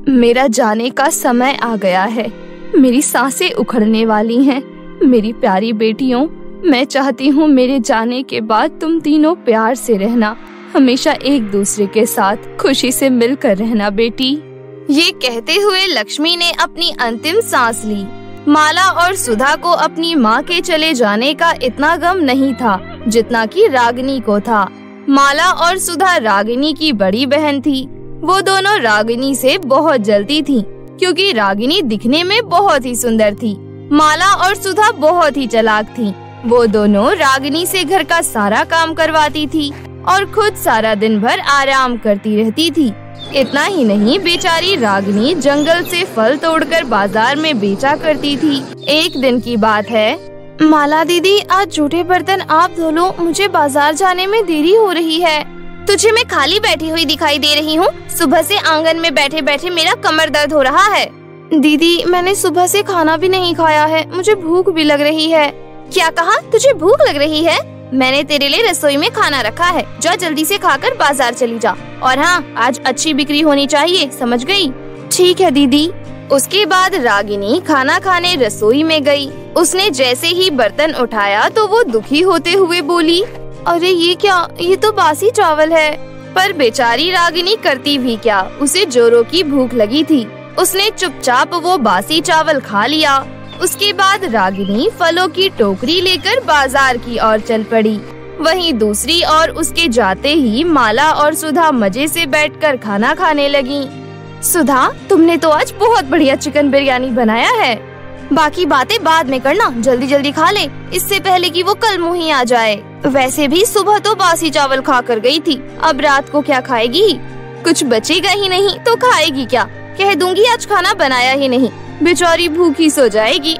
मेरा जाने का समय आ गया है। मेरी सांसें उखड़ने वाली हैं। मेरी प्यारी बेटियों, मैं चाहती हूँ मेरे जाने के बाद तुम तीनों प्यार से रहना, हमेशा एक दूसरे के साथ खुशी से मिलकर रहना बेटी। ये कहते हुए लक्ष्मी ने अपनी अंतिम सांस ली। माला और सुधा को अपनी माँ के चले जाने का इतना गम नहीं था जितना कि रागिनी को था। माला और सुधा रागिनी की बड़ी बहन थी। वो दोनों रागिनी से बहुत जलती थीं, क्योंकि रागिनी दिखने में बहुत ही सुंदर थी। माला और सुधा बहुत ही चालाक थीं। वो दोनों रागिनी से घर का सारा काम करवाती थी और खुद सारा दिन भर आराम करती रहती थी। इतना ही नहीं, बेचारी रागिनी जंगल से फल तोड़कर बाजार में बेचा करती थी। एक दिन की बात है। माला दीदी, आज जूठे बर्तन आप धो लो, मुझे बाजार जाने में देरी हो रही है। तुझे मैं खाली बैठी हुई दिखाई दे रही हूँ? सुबह से आंगन में बैठे बैठे मेरा कमर दर्द हो रहा है। दीदी, मैंने सुबह से खाना भी नहीं खाया है, मुझे भूख भी लग रही है। क्या कहा? तुझे भूख लग रही है? मैंने तेरे लिए रसोई में खाना रखा है, जा जल्दी से खाकर बाजार चली जा। और हाँ, आज अच्छी बिक्री होनी चाहिए, समझ गई? ठीक है दीदी। उसके बाद रागिनी खाना खाने रसोई में गई। उसने जैसे ही बर्तन उठाया तो वो दुखी होते हुए बोली, अरे ये क्या, ये तो बासी चावल है। पर बेचारी रागिनी करती भी क्या, उसे जोरों की भूख लगी थी। उसने चुपचाप वो बासी चावल खा लिया। उसके बाद रागिनी फलों की टोकरी लेकर बाजार की ओर चल पड़ी। वहीं दूसरी ओर उसके जाते ही माला और सुधा मजे से बैठकर खाना खाने लगी। सुधा, तुमने तो आज बहुत बढ़िया चिकन बिरयानी बनाया है। बाकी बातें बाद में करना, जल्दी जल्दी खा ले, इससे पहले कि वो कल मुँह ही आ जाए। वैसे भी सुबह तो बासी चावल खा कर गई थी, अब रात को क्या खाएगी? कुछ बचेगा ही नहीं तो खाएगी क्या? कह दूंगी आज खाना बनाया ही नहीं, बेचारी भूखी सो जाएगी।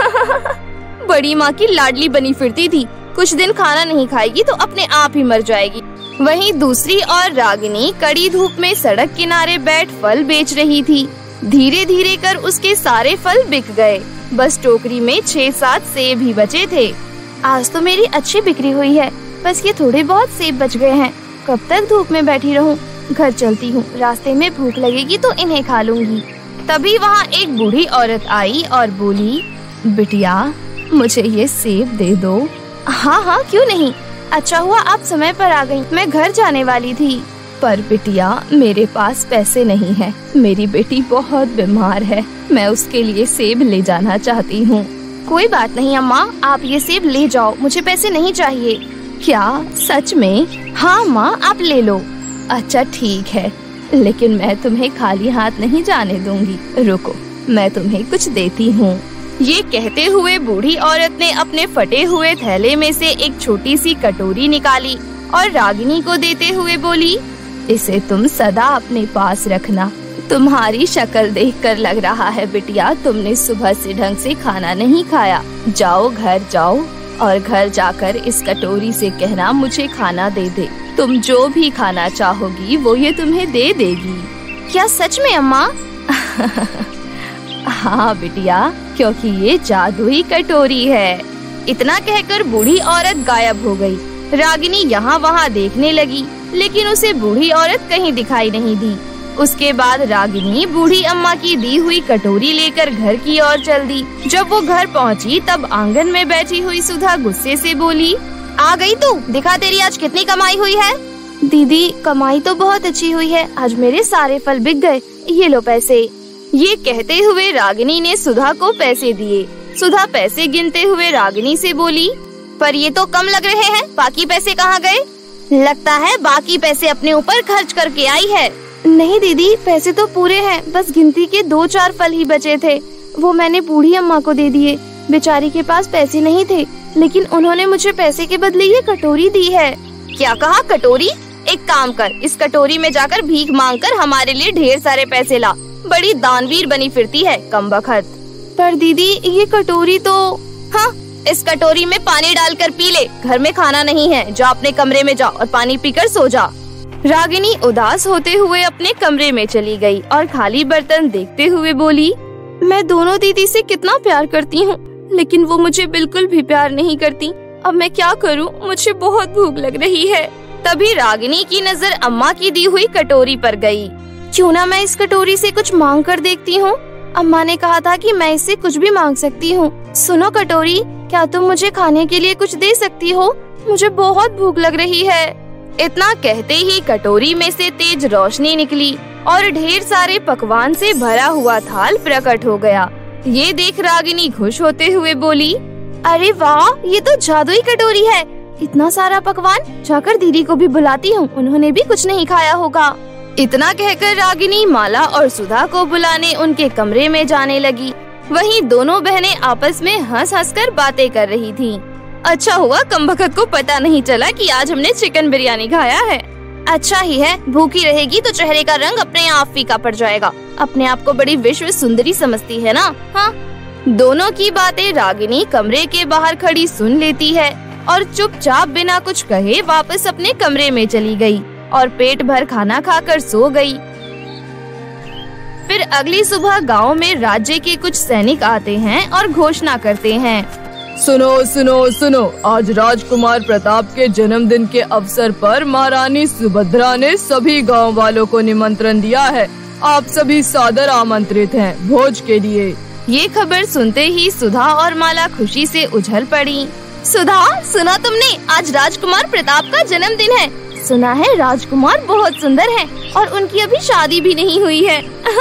बड़ी माँ की लाडली बनी फिरती थी, कुछ दिन खाना नहीं खाएगी तो अपने आप ही मर जाएगी। वहीं दूसरी ओर रागिनी कड़ी धूप में सड़क किनारे बैठ फल बेच रही थी। धीरे धीरे कर उसके सारे फल बिक गए, बस टोकरी में 6-7 सेब ही बचे थे। आज तो मेरी अच्छी बिक्री हुई है, बस ये थोड़े बहुत सेब बच गए हैं। कब तक धूप में बैठी रहूं? घर चलती हूँ, रास्ते में भूख लगेगी तो इन्हें खा लूंगी। तभी वहाँ एक बूढ़ी औरत आई और बोली, बिटिया, मुझे ये सेब दे दो। हाँ हाँ, क्यों नहीं, अच्छा हुआ आप समय पर आ गई, मैं घर जाने वाली थी। पर बिटिया, मेरे पास पैसे नहीं है, मेरी बेटी बहुत बीमार है, मैं उसके लिए सेब ले जाना चाहती हूँ। कोई बात नहीं अम्मा, आप ये सेब ले जाओ, मुझे पैसे नहीं चाहिए। क्या सच में? हाँ माँ, आप ले लो। अच्छा ठीक है, लेकिन मैं तुम्हें खाली हाथ नहीं जाने दूंगी। रुको, मैं तुम्हें कुछ देती हूँ। ये कहते हुए बूढ़ी औरत ने अपने फटे हुए थैले में से एक छोटी सी कटोरी निकाली और रागिनी को देते हुए बोली, इसे तुम सदा अपने पास रखना। तुम्हारी शक्ल देखकर लग रहा है बिटिया, तुमने सुबह से ढंग से खाना नहीं खाया। जाओ घर जाओ और घर जाकर इस कटोरी से कहना मुझे खाना दे दे। तुम जो भी खाना चाहोगी वो ये तुम्हें दे देगी। क्या सच में अम्मा? हाँ बिटिया, क्योंकि ये जादुई कटोरी है। इतना कहकर बूढ़ी औरत गायब हो गई। रागिनी यहाँ वहाँ देखने लगी, लेकिन उसे बूढ़ी औरत कहीं दिखाई नहीं दी। उसके बाद रागिनी बूढ़ी अम्मा की दी हुई कटोरी लेकर घर की ओर चल दी। जब वो घर पहुँची तब आंगन में बैठी हुई सुधा गुस्से से बोली, आ गई तू? दिखा तेरी आज कितनी कमाई हुई है। दीदी, कमाई तो बहुत अच्छी हुई है, आज मेरे सारे फल बिक गए, ये लो पैसे। ये कहते हुए रागिनी ने सुधा को पैसे दिए। सुधा पैसे गिनते हुए रागिनी से बोली, पर ये तो कम लग रहे हैं, बाकी पैसे कहाँ गए? लगता है बाकी पैसे अपने ऊपर खर्च करके आई है। नहीं दीदी, पैसे तो पूरे हैं, बस गिनती के 2-4 फल ही बचे थे, वो मैंने बूढ़ी अम्मा को दे दिए। बेचारी के पास पैसे नहीं थे, लेकिन उन्होंने मुझे पैसे के बदले ये कटोरी दी है। क्या कहा? कटोरी? एक काम कर, इस कटोरी में जाकर भीख मांगकर हमारे लिए ढेर सारे पैसे ला। बड़ी दानवीर बनी फिरती है, कमबख्त। पर दीदी, ये कटोरी तो... हाँ, इस कटोरी में पानी डालकर पी ले, घर में खाना नहीं है, जा अपने कमरे में जा और पानी पीकर सो जा। रागिनी उदास होते हुए अपने कमरे में चली गई और खाली बर्तन देखते हुए बोली, मैं दोनों दीदी से कितना प्यार करती हूँ, लेकिन वो मुझे बिल्कुल भी प्यार नहीं करती। अब मैं क्या करूँ? मुझे बहुत भूख लग रही है। तभी रागिनी की नजर अम्मा की दी हुई कटोरी पर गई। क्यों ना मैं इस कटोरी से कुछ मांग कर देखती हूँ। अम्मा ने कहा था कि मैं इससे कुछ भी मांग सकती हूँ। सुनो कटोरी, क्या तुम मुझे खाने के लिए कुछ दे सकती हो? मुझे बहुत भूख लग रही है। इतना कहते ही कटोरी में से तेज रोशनी निकली और ढेर सारे पकवान से भरा हुआ थाल प्रकट हो गया। ये देख रागिनी खुश होते हुए बोली, अरे वाह, ये तो जादुई कटोरी है। इतना सारा पकवान, जाकर दीदी को भी बुलाती हूँ, उन्होंने भी कुछ नहीं खाया होगा। इतना कहकर रागिनी माला और सुधा को बुलाने उनके कमरे में जाने लगी। वहीं दोनों बहनें आपस में हंस हंस कर बातें कर रही थीं। अच्छा हुआ कमबख्त को पता नहीं चला कि आज हमने चिकन बिरयानी खाया है। अच्छा ही है, भूखी रहेगी तो चेहरे का रंग अपने आप फीका पड़ जाएगा। अपने आप को बड़ी विश्व सुंदरी समझती है ना? हाँ। दोनों की बातें रागिनी कमरे के बाहर खड़ी सुन लेती है और चुपचाप बिना कुछ कहे वापस अपने कमरे में चली गई और पेट भर खाना खाकर सो गई। फिर अगली सुबह गांव में राज्य के कुछ सैनिक आते हैं और घोषणा करते हैं, सुनो सुनो सुनो, आज राजकुमार प्रताप के जन्मदिन के अवसर पर महारानी सुभद्रा ने सभी गांव वालों को निमंत्रण दिया है। आप सभी सादर आमंत्रित हैं भोज के लिए। ये खबर सुनते ही सुधा और माला खुशी से उछल पड़ी। सुधा, सुना तुमने? आज राजकुमार प्रताप का जन्मदिन है। सुना है राजकुमार बहुत सुंदर हैं और उनकी अभी शादी भी नहीं हुई है।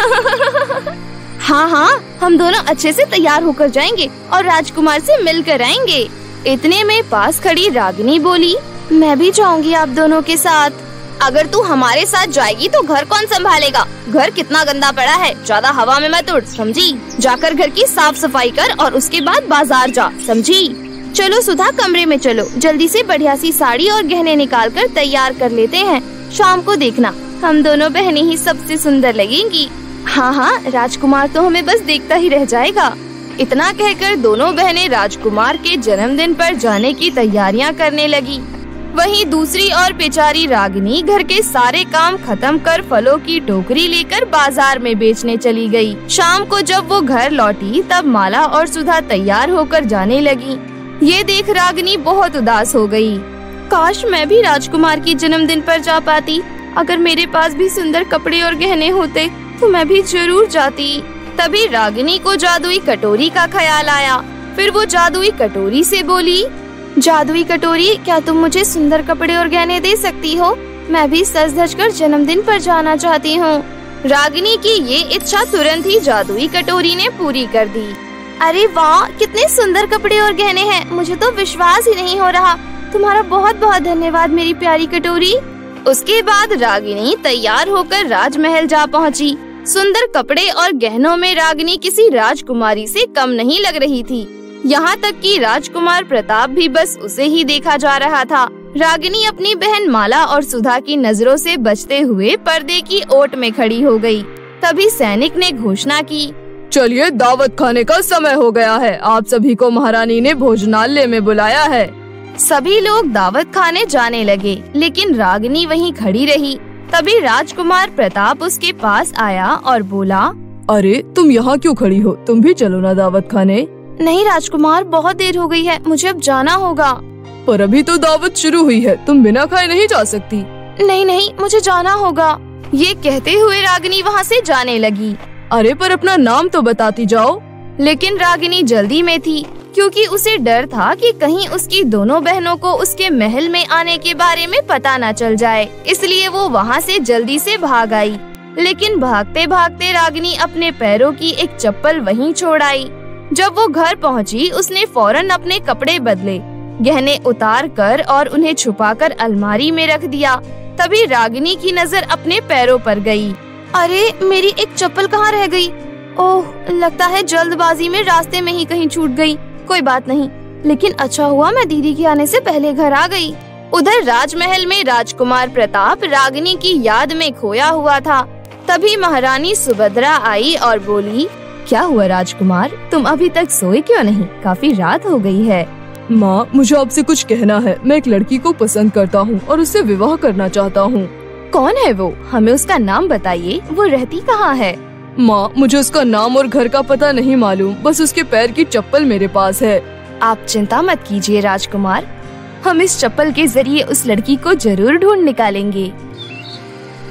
हाँ हाँ, हम दोनों अच्छे से तैयार होकर जाएंगे और राजकुमार से मिलकर आएंगे। इतने में पास खड़ी रागिनी बोली, मैं भी जाऊंगी आप दोनों के साथ। अगर तू हमारे साथ जाएगी तो घर कौन संभालेगा? घर कितना गंदा पड़ा है, ज्यादा हवा में मत उड़, समझी? जाकर घर की साफ सफाई कर और उसके बाद बाजार जा, समझी? चलो सुधा, कमरे में चलो, जल्दी से बढ़िया सी साड़ी और गहने निकाल कर तैयार कर लेते हैं। शाम को देखना, हम दोनों बहनें ही सबसे सुंदर लगेंगी। हाँ हाँ, राजकुमार तो हमें बस देखता ही रह जाएगा। इतना कहकर दोनों बहनें राजकुमार के जन्मदिन पर जाने की तैयारियां करने लगी। वहीं दूसरी ओर बेचारी रागिनी घर के सारे काम खत्म कर फलों की टोकरी लेकर बाजार में बेचने चली गई। शाम को जब वो घर लौटी तब माला और सुधा तैयार होकर जाने लगी। ये देख रागिनी बहुत उदास हो गई। काश मैं भी राजकुमार की जन्मदिन पर जा पाती। अगर मेरे पास भी सुंदर कपड़े और गहने होते तो मैं भी जरूर जाती। तभी रागिनी को जादुई कटोरी का ख्याल आया। फिर वो जादुई कटोरी से बोली, जादुई कटोरी, क्या तुम मुझे सुंदर कपड़े और गहने दे सकती हो? मैं भी सज धज कर जन्मदिन पर जाना चाहती हूँ। रागिनी की ये इच्छा तुरंत ही जादुई कटोरी ने पूरी कर दी। अरे वाह, कितने सुंदर कपड़े और गहने हैं, मुझे तो विश्वास ही नहीं हो रहा। तुम्हारा बहुत बहुत धन्यवाद मेरी प्यारी कटोरी। उसके बाद रागिनी तैयार होकर राजमहल जा पहुंची। सुंदर कपड़े और गहनों में रागिनी किसी राजकुमारी से कम नहीं लग रही थी। यहाँ तक कि राजकुमार प्रताप भी बस उसे ही देखा जा रहा था। रागिनी अपनी बहन माला और सुधा की नजरों से बचते हुए पर्दे की ओट में खड़ी हो गई। तभी सैनिक ने घोषणा की, चलिए दावत खाने का समय हो गया है। आप सभी को महारानी ने भोजनालय में बुलाया है। सभी लोग दावत खाने जाने लगे, लेकिन रागिनी वहीं खड़ी रही। तभी राजकुमार प्रताप उसके पास आया और बोला, अरे तुम यहाँ क्यों खड़ी हो? तुम भी चलो ना दावत खाने। नहीं राजकुमार, बहुत देर हो गई है, मुझे अब जाना होगा। पर अभी तो दावत शुरू हुई है, तुम बिना खाए नहीं जा सकती। नहीं नहीं, मुझे जाना होगा। ये कहते हुए रागिनी वहाँ से जाने लगी। अरे पर अपना नाम तो बताती जाओ। लेकिन रागिनी जल्दी में थी, क्योंकि उसे डर था कि कहीं उसकी दोनों बहनों को उसके महल में आने के बारे में पता न चल जाए। इसलिए वो वहाँ से जल्दी से भाग आई। लेकिन भागते भागते रागिनी अपने पैरों की एक चप्पल वहीं छोड़ आई। जब वो घर पहुँची, उसने फौरन अपने कपड़े बदले, गहने उतार कर और उन्हें छुपाकर अलमारी में रख दिया। तभी रागिनी की नजर अपने पैरों पर गई। अरे मेरी एक चप्पल कहाँ रह गई? ओह, लगता है जल्दबाजी में रास्ते में ही कहीं छूट गई। कोई बात नहीं, लेकिन अच्छा हुआ मैं दीदी के आने से पहले घर आ गई। उधर राजमहल में राजकुमार प्रताप रागिनी की याद में खोया हुआ था। तभी महारानी सुभद्रा आई और बोली, क्या हुआ राजकुमार, तुम अभी तक सोए क्यों नहीं? काफी रात हो गई है। माँ, मुझे आपसे कुछ कहना है। मैं एक लड़की को पसंद करता हूँ और उससे विवाह करना चाहता हूँ। कौन है वो? हमें उसका नाम बताइए। वो रहती कहाँ है? माँ, मुझे उसका नाम और घर का पता नहीं मालूम, बस उसके पैर की चप्पल मेरे पास है। आप चिंता मत कीजिए राजकुमार, हम इस चप्पल के जरिए उस लड़की को जरूर ढूंढ निकालेंगे।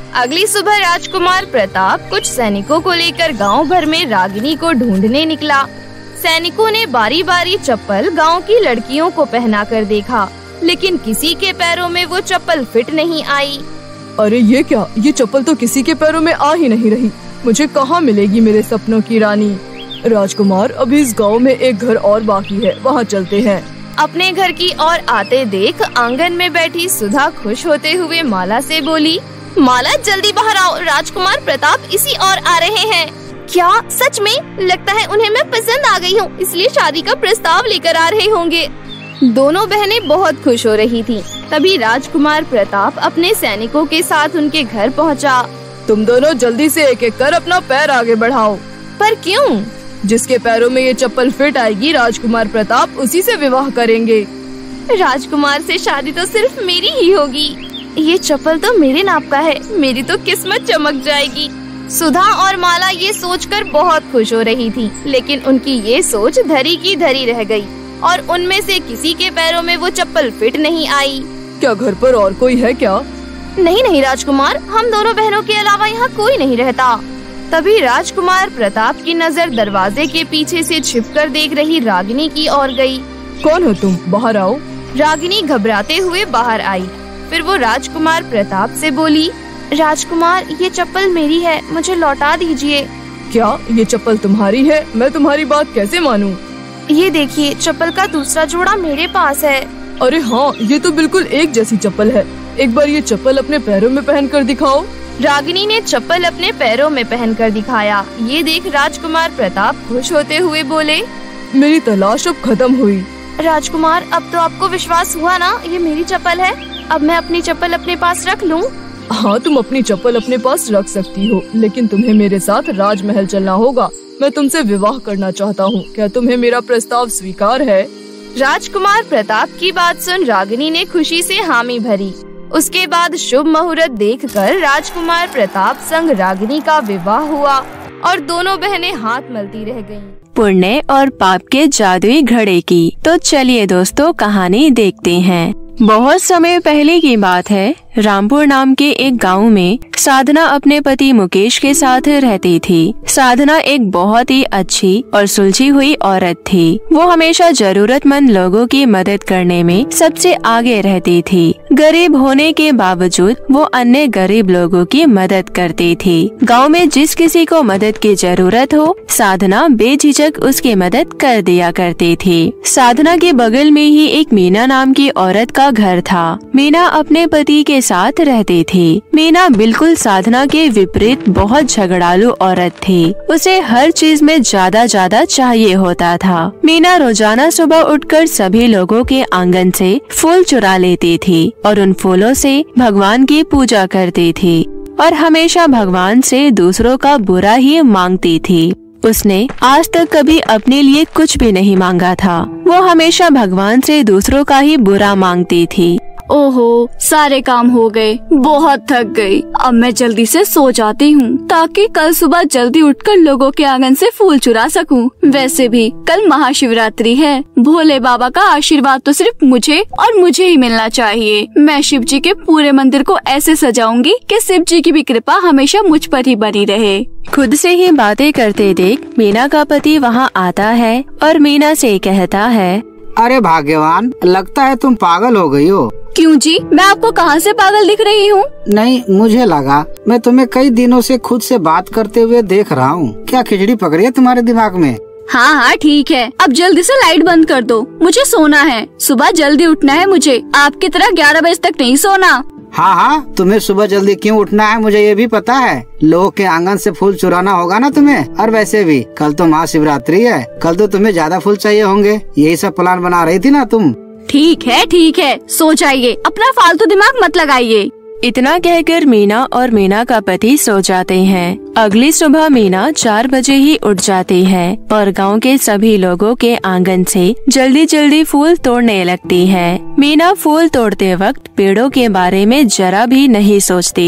अगली सुबह राजकुमार प्रताप कुछ सैनिकों को लेकर गांव भर में रागिनी को ढूंढने निकला। सैनिकों ने बारी बारी चप्पल गांव की लड़कियों को पहना कर देखा, लेकिन किसी के पैरों में वो चप्पल फिट नहीं आई। अरे ये क्या, ये चप्पल तो किसी के पैरों में आ ही नहीं रही। मुझे कहाँ मिलेगी मेरे सपनों की रानी? राजकुमार, अभी इस गांव में एक घर और बाकी है, वहाँ चलते हैं। अपने घर की ओर आते देख आंगन में बैठी सुधा खुश होते हुए माला से बोली, माला जल्दी बाहर आओ, राजकुमार प्रताप इसी ओर आ रहे हैं। क्या सच में? लगता है उन्हें मैं पसंद आ गई हूँ, इसलिए शादी का प्रस्ताव लेकर आ रहे होंगे। दोनों बहनें बहुत खुश हो रही थीं। तभी राजकुमार प्रताप अपने सैनिकों के साथ उनके घर पहुँचा। तुम दोनों जल्दी से एक एक कर अपना पैर आगे बढ़ाओ। पर क्यों? जिसके पैरों में ये चप्पल फिट आएगी, राजकुमार प्रताप उसी से विवाह करेंगे। राजकुमार से शादी तो सिर्फ मेरी ही होगी। ये चप्पल तो मेरे नाप का है, मेरी तो किस्मत चमक जाएगी। सुधा और माला ये सोचकर बहुत खुश हो रही थी, लेकिन उनकी ये सोच धरी की धरी रह गई और उनमें से किसी के पैरों में वो चप्पल फिट नहीं आई। क्या घर पर और कोई है क्या? नहीं राजकुमार, हम दोनों बहनों के अलावा यहाँ कोई नहीं रहता। तभी राजकुमार प्रताप की नजर दरवाजे के पीछे से छिपकर देख रही रागिनी की ओर गई। कौन हो तुम? बाहर आओ। रागिनी घबराते हुए बाहर आई। फिर वो राजकुमार प्रताप से बोली, राजकुमार ये चप्पल मेरी है, मुझे लौटा दीजिए। क्या ये चप्पल तुम्हारी है? मैं तुम्हारी बात कैसे मानूं? ये देखिए, चप्पल का दूसरा जोड़ा मेरे पास है। अरे हाँ, ये तो बिल्कुल एक जैसी चप्पल है। एक बार ये चप्पल अपने पैरों में पहन कर दिखाओ। रागिनी ने चप्पल अपने पैरों में पहन कर दिखाया। ये देख राजकुमार प्रताप खुश होते हुए बोले, मेरी तलाश अब खत्म हुई। राजकुमार, अब तो आपको विश्वास हुआ ना, ये मेरी चप्पल है। अब मैं अपनी चप्पल अपने पास रख लूं? हाँ, तुम अपनी चप्पल अपने पास रख सकती हो, लेकिन तुम्हें मेरे साथ राजमहल चलना होगा। मैं तुमसे विवाह करना चाहता हूँ। क्या तुम्हें मेरा प्रस्ताव स्वीकार है? राजकुमार प्रताप की बात सुन रागिनी ने खुशी से हामी भरी। उसके बाद शुभ मुहूर्त देखकर राजकुमार प्रताप संग रागिनी का विवाह हुआ और दोनों बहनें हाथ मलती रह गईं। पुण्य और पाप के जादुई घड़े की। तो चलिए दोस्तों, कहानी देखते हैं। बहुत समय पहले की बात है। रामपुर नाम के एक गांव में साधना अपने पति मुकेश के साथ रहती थी। साधना एक बहुत ही अच्छी और सुलझी हुई औरत थी। वो हमेशा जरूरतमंद लोगों की मदद करने में सबसे आगे रहती थी। गरीब होने के बावजूद वो अन्य गरीब लोगों की मदद करती थी। गांव में जिस किसी को मदद की जरूरत हो, साधना बेझिझक उसकी मदद कर दिया करती थी। साधना के बगल में ही एक मीना नाम की औरत का घर था। मीना अपने पति के साथ रहती थी। मीना बिल्कुल साधना के विपरीत बहुत झगड़ालू औरत थी। उसे हर चीज में ज्यादा चाहिए होता था। मीना रोजाना सुबह उठकर सभी लोगों के आंगन से फूल चुरा लेती थी और उन फूलों से भगवान की पूजा करती थी और हमेशा भगवान से दूसरों का बुरा ही मांगती थी। उसने आज तक कभी अपने लिए कुछ भी नहीं मांगा था। वो हमेशा भगवान से दूसरों का ही बुरा मांगती थी। ओहो, सारे काम हो गए, बहुत थक गई। अब मैं जल्दी से सो जाती हूँ ताकि कल सुबह जल्दी उठकर लोगों के आंगन से फूल चुरा सकूँ। वैसे भी कल महाशिवरात्रि है। भोले बाबा का आशीर्वाद तो सिर्फ मुझे और मुझे ही मिलना चाहिए। मैं शिव जी के पूरे मंदिर को ऐसे सजाऊंगी कि शिव जी की भी कृपा हमेशा मुझ पर ही बनी रहे। खुद से ही बातें करते देख मीना का पति वहाँ आता है और मीना से कहता है, अरे भाग्यवान, लगता है तुम पागल हो गई हो। क्यों जी, मैं आपको कहाँ से पागल दिख रही हूँ? नहीं, मुझे लगा। मैं तुम्हें कई दिनों से खुद से बात करते हुए देख रहा हूँ। क्या खिचड़ी पकड़ी है तुम्हारे दिमाग में? हाँ, ठीक है। अब जल्दी से लाइट बंद कर दो, मुझे सोना है। सुबह जल्दी उठना है मुझे, आपकी तरह 11 बजे तक नहीं सोना। हाँ, तुम्हें सुबह जल्दी क्यों उठना है मुझे ये भी पता है। लोगों के आंगन से फूल चुराना होगा ना तुम्हें। और वैसे भी कल तो महाशिवरात्रि है, कल तो तुम्हें ज्यादा फूल चाहिए होंगे। यही सब प्लान बना रही थी ना तुम? ठीक है, सो जाइए, अपना फालतू दिमाग मत लगाइए। इतना कहकर मीना और मीना का पति सो जाते हैं। अगली सुबह मीना 4 बजे ही उठ जाती है और गांव के सभी लोगों के आंगन से जल्दी फूल तोड़ने लगती है। मीना फूल तोड़ते वक्त पेड़ों के बारे में जरा भी नहीं सोचती थी।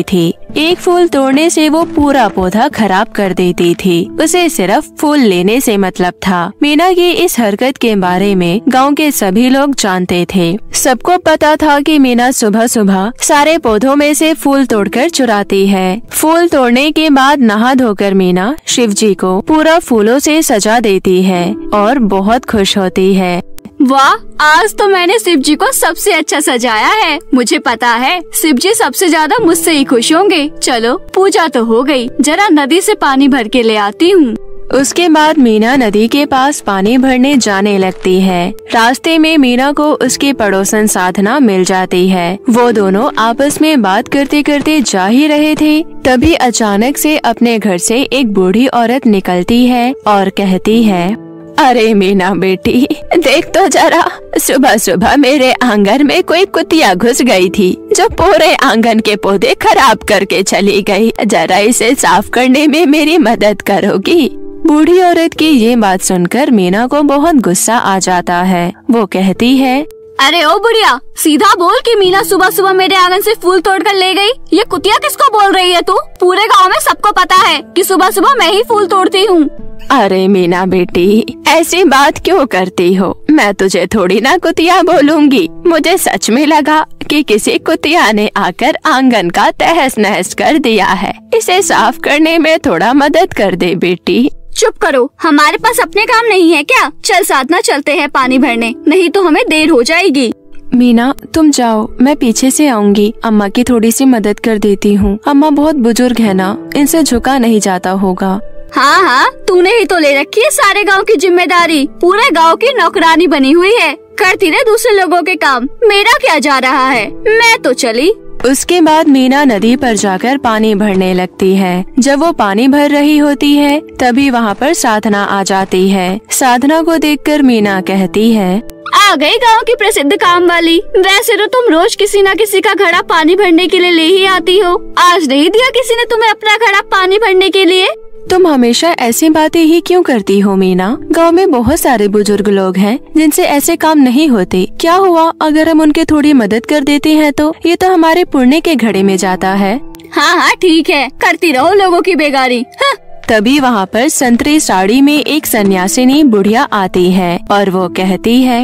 एक फूल तोड़ने से वो पूरा पौधा खराब कर देती थी। उसे सिर्फ फूल लेने से मतलब था। मीना की इस हरकत के बारे में गांव के सभी लोग जानते थे। सबको पता था कि मीना सुबह सुबह सारे पौधों में से फूल तोड़कर चुराती है। फूल तोड़ने के बाद नहा धोकर मीना शिव जी को पूरा फूलों से सजा देती है और बहुत खुश होती है। वाह, आज तो मैंने शिव जी को सबसे अच्छा सजाया है। मुझे पता है शिव जी सबसे ज्यादा मुझसे ही खुश होंगे। चलो पूजा तो हो गई, जरा नदी से पानी भर के ले आती हूँ। उसके बाद मीना नदी के पास पानी भरने जाने लगती है। रास्ते में मीना को उसकी पड़ोसन साधना मिल जाती है। वो दोनों आपस में बात करते करते जा ही रहे थे, तभी अचानक से अपने घर से एक बूढ़ी औरत निकलती है और कहती है, अरे मीना बेटी, देख तो जरा, सुबह सुबह मेरे आंगन में कोई कुतिया घुस गई थी जो पूरे आंगन के पौधे खराब करके चली गई। जरा इसे साफ करने में मेरी मदद करोगी? बूढ़ी औरत की ये बात सुनकर मीना को बहुत गुस्सा आ जाता है। वो कहती है, अरे ओ बुढ़िया, सीधा बोल कि मीना सुबह सुबह मेरे आंगन से फूल तोड़कर ले गई। ये कुतिया किसको बोल रही है तू? पूरे गांव में सबको पता है कि सुबह सुबह मैं ही फूल तोड़ती हूँ। अरे मीना बेटी, ऐसी बात क्यों करती हो? मैं तुझे थोड़ी ना कुतिया बोलूंगी। मुझे सच में लगा कि किसी कुतिया ने आकर आंगन का तहस नहस कर दिया है। इसे साफ करने में थोड़ा मदद कर दे बेटी। चुप करो, हमारे पास अपने काम नहीं है क्या? चल साधना, चलते हैं पानी भरने, नहीं तो हमें देर हो जाएगी। मीना तुम जाओ, मैं पीछे से आऊंगी। अम्मा की थोड़ी सी मदद कर देती हूँ। अम्मा बहुत बुजुर्ग है ना, इनसे झुका नहीं जाता होगा। हाँ हाँ, तूने ही तो ले रखी है सारे गांव की जिम्मेदारी। पूरे गांव की नौकरानी बनी हुई है, करती रहे दूसरे लोगों के काम। मेरा क्या जा रहा है, मैं तो चली। उसके बाद मीना नदी पर जाकर पानी भरने लगती है। जब वो पानी भर रही होती है तभी वहाँ पर साधना आ जाती है। साधना को देखकर मीना कहती है, आ गई गांव की प्रसिद्ध काम वाली। वैसे तो तुम रोज किसी न किसी का घड़ा पानी भरने के लिए ले ही आती हो। आज नहीं दिया किसी ने तुम्हें अपना घड़ा पानी भरने के लिए? तुम हमेशा ऐसी बातें ही क्यों करती हो मीना? गांव में बहुत सारे बुजुर्ग लोग हैं जिनसे ऐसे काम नहीं होते। क्या हुआ अगर हम उनके थोड़ी मदद कर देते हैं तो? ये तो हमारे पुण्य के घड़े में जाता है। हाँ हाँ ठीक है, करती रहो लोगों की बेगारी। हाँ। तभी वहाँ पर संतरी साड़ी में एक सन्यासिनी बुढ़िया आती है और वो कहती है,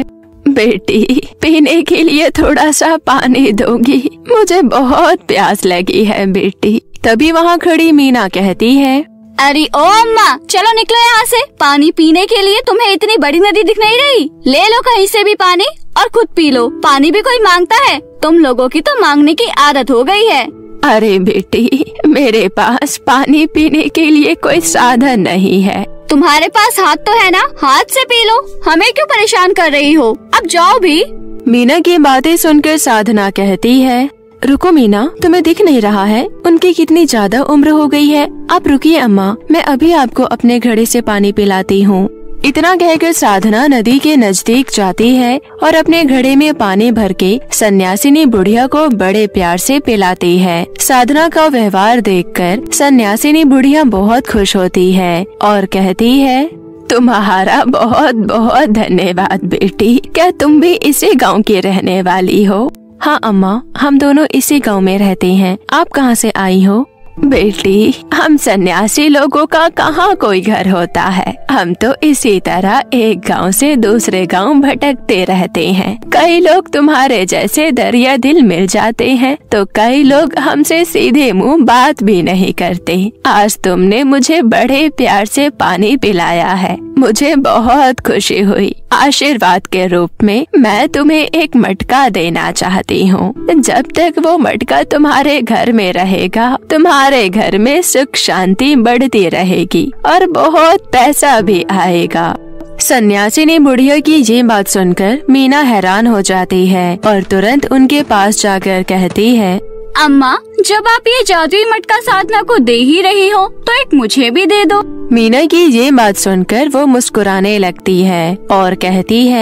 बेटी पीने के लिए थोड़ा सा पानी दोगी? मुझे बहुत प्यास लगी है बेटी। तभी वहाँ खड़ी मीना कहती है, अरे ओ अम्मा, चलो निकलो यहाँ से। पानी पीने के लिए तुम्हें इतनी बड़ी नदी दिख नहीं रही? ले लो कहीं से भी पानी और खुद पी लो। पानी भी कोई मांगता है? तुम लोगों की तो मांगने की आदत हो गई है। अरे बेटी, मेरे पास पानी पीने के लिए कोई साधन नहीं है। तुम्हारे पास हाथ तो है ना, हाथ से पी लो। हमें क्यों परेशान कर रही हो? अब जाओ भी। मीना की बातें सुनकर साधना कहती है, रुको मीना, तुम्हें दिख नहीं रहा है उनकी कितनी ज्यादा उम्र हो गई है? आप रुकिए अम्मा, मैं अभी आपको अपने घड़े से पानी पिलाती हूँ। इतना कहकर साधना नदी के नजदीक जाती है और अपने घड़े में पानी भर के सन्यासिनी बुढ़िया को बड़े प्यार से पिलाती है। साधना का व्यवहार देखकर सन्यासिनी बुढ़िया बहुत खुश होती है और कहती है, तुम्हारा बहुत बहुत धन्यवाद बेटी। क्या तुम भी इसी गांव की रहने वाली हो? हाँ अम्मा, हम दोनों इसी गांव में रहते हैं। आप कहाँ से आई हो? बेटी, हम सन्यासी लोगों का कहाँ कोई घर होता है। हम तो इसी तरह एक गांव से दूसरे गांव भटकते रहते हैं। कई लोग तुम्हारे जैसे दरिया दिल मिल जाते हैं तो कई लोग हमसे सीधे मुंह बात भी नहीं करते। आज तुमने मुझे बड़े प्यार से पानी पिलाया है, मुझे बहुत खुशी हुई। आशीर्वाद के रूप में मैं तुम्हें एक मटका देना चाहती हूँ। जब तक वो मटका तुम्हारे घर में रहेगा, तुम्हारे घर में सुख शांति बढ़ती रहेगी और बहुत पैसा भी आएगा। सन्यासिनी बुढ़िया की ये बात सुनकर मीना हैरान हो जाती है और तुरंत उनके पास जाकर कहती है, अम्मा, जब आप ये जादुई मटका साधना को दे ही रही हो तो एक मुझे भी दे दो। मीना की ये बात सुनकर वो मुस्कुराने लगती है और कहती है,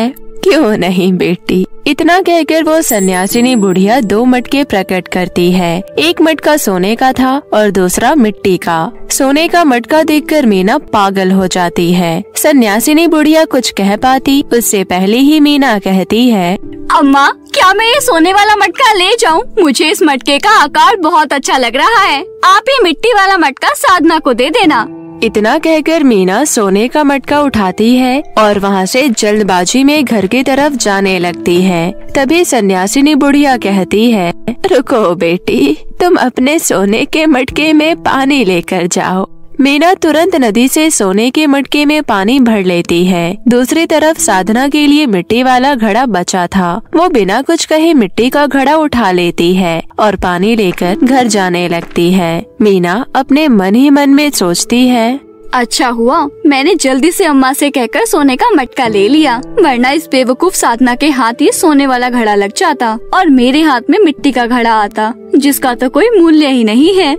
क्यों नहीं बेटी। इतना कहकर वो सन्यासिनी बुढ़िया 2 मटके प्रकट करती है। एक मटका सोने का था और दूसरा मिट्टी का। सोने का मटका देखकर मीना पागल हो जाती है। सन्यासिनी बुढ़िया कुछ कह पाती उससे पहले ही मीना कहती है, अम्मा क्या मैं ये सोने वाला मटका ले जाऊं? मुझे इस मटके का आकार बहुत अच्छा लग रहा है। आप ये मिट्टी वाला मटका साधना को दे देना। इतना कहकर मीना सोने का मटका उठाती है और वहाँ से जल्दबाजी में घर की तरफ जाने लगती है। तभी सन्यासिनी बुढ़िया कहती है, रुको बेटी, तुम अपने सोने के मटके में पानी लेकर जाओ। मीना तुरंत नदी से सोने के मटके में पानी भर लेती है। दूसरी तरफ साधना के लिए मिट्टी वाला घड़ा बचा था। वो बिना कुछ कहे मिट्टी का घड़ा उठा लेती है और पानी लेकर घर जाने लगती है। मीना अपने मन ही मन में सोचती है, अच्छा हुआ मैंने जल्दी से अम्मा से कहकर सोने का मटका ले लिया, वरना इस बेवकूफ साधना के हाथ ही सोने वाला घड़ा लग जाता और मेरे हाथ में मिट्टी का घड़ा आता, जिसका तो कोई मूल्य ही नहीं है।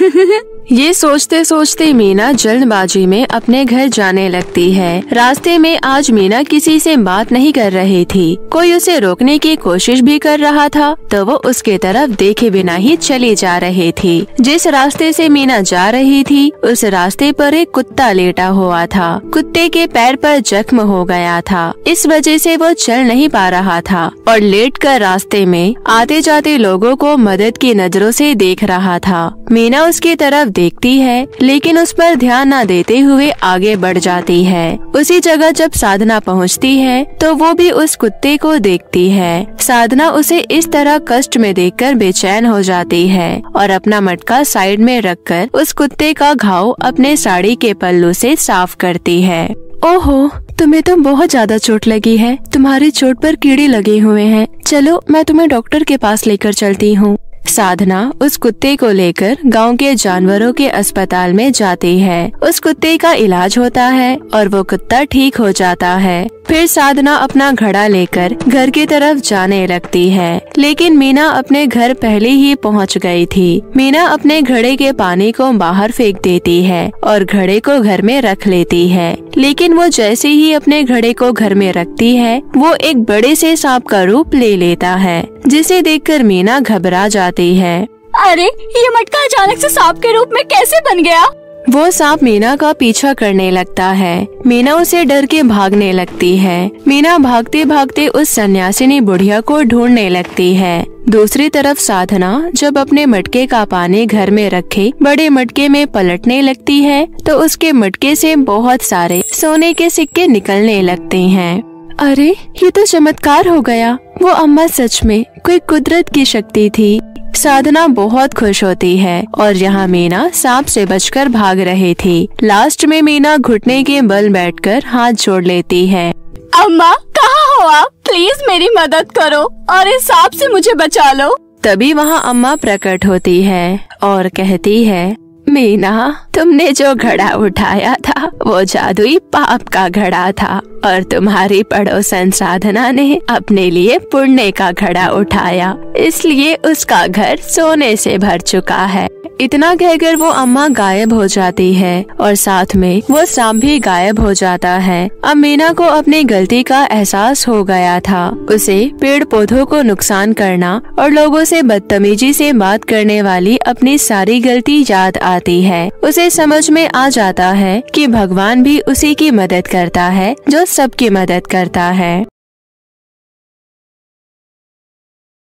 ये सोचते सोचते मीना जल्दबाजी में अपने घर जाने लगती है। रास्ते में आज मीना किसी से बात नहीं कर रही थी। कोई उसे रोकने की कोशिश भी कर रहा था तो वो उसके तरफ देखे बिना ही चली जा रही थी। जिस रास्ते से मीना जा रही थी उस रास्ते पर एक कुत्ता लेटा हुआ था। कुत्ते के पैर पर जख्म हो गया था, इस वजह से वो चल नहीं पा रहा था और लेटकर रास्ते में आते जाते लोगों को मदद की नजरों से देख रहा था। मीना उसकी तरफ देखती है लेकिन उस पर ध्यान न देते हुए आगे बढ़ जाती है। उसी जगह जब साधना पहुंचती है तो वो भी उस कुत्ते को देखती है। साधना उसे इस तरह कष्ट में देखकर बेचैन हो जाती है और अपना मटका साइड में रखकर उस कुत्ते का घाव अपने साड़ी के पल्लू से साफ करती है। ओहो, तुम्हें तो बहुत ज्यादा चोट लगी है। तुम्हारी चोट पर कीड़े लगे हुए हैं। चलो मैं तुम्हें डॉक्टर के पास लेकर चलती हूँ। साधना उस कुत्ते को लेकर गांव के जानवरों के अस्पताल में जाती है। उस कुत्ते का इलाज होता है और वो कुत्ता ठीक हो जाता है। फिर साधना अपना घड़ा लेकर घर की तरफ जाने लगती है, लेकिन मीना अपने घर पहले ही पहुंच गई थी। मीना अपने घड़े के पानी को बाहर फेंक देती है और घड़े को घर में रख लेती है, लेकिन वो जैसे ही अपने घड़े को घर में रखती है वो एक बड़े से सांप का रूप ले लेता है, जिसे देखकर मीना घबरा जाती है। अरे ये मटका अचानक से सांप के रूप में कैसे बन गया? वो सांप मीना का पीछा करने लगता है। मीना उसे डर के भागने लगती है। मीना भागते भागते उस सन्यासिनी बुढ़िया को ढूंढने लगती है। दूसरी तरफ साधना जब अपने मटके का पानी घर में रखे बड़े मटके में पलटने लगती है तो उसके मटके से बहुत सारे सोने के सिक्के निकलने लगते हैं। अरे ये तो चमत्कार हो गया। वो अम्मा सच में कोई कुदरत की शक्ति थी। साधना बहुत खुश होती है और यहाँ मीना सांप से बचकर भाग रही थी। लास्ट में मीना घुटने के बल बैठकर हाथ जोड़ लेती है। अम्मा कहाँ हो आप? प्लीज मेरी मदद करो और इस सांप से मुझे बचा लो। तभी वहाँ अम्मा प्रकट होती है और कहती है, मीना तुमने जो घड़ा उठाया था वो जादुई पाप का घड़ा था और तुम्हारी पड़ोसन साधना ने अपने लिए पुण्य का घड़ा उठाया, इसलिए उसका घर सोने से भर चुका है। इतना कहकर वो अम्मा गायब हो जाती है और साथ में वो सांप भी गायब हो जाता है। अब मीना को अपनी गलती का एहसास हो गया था। उसे पेड़ पौधों को नुकसान करना और लोगों से बदतमीजी से बात करने वाली अपनी सारी गलती याद आती है। उसे समझ में आ जाता है कि भगवान भी उसी की मदद करता है जो सबकी मदद करता है।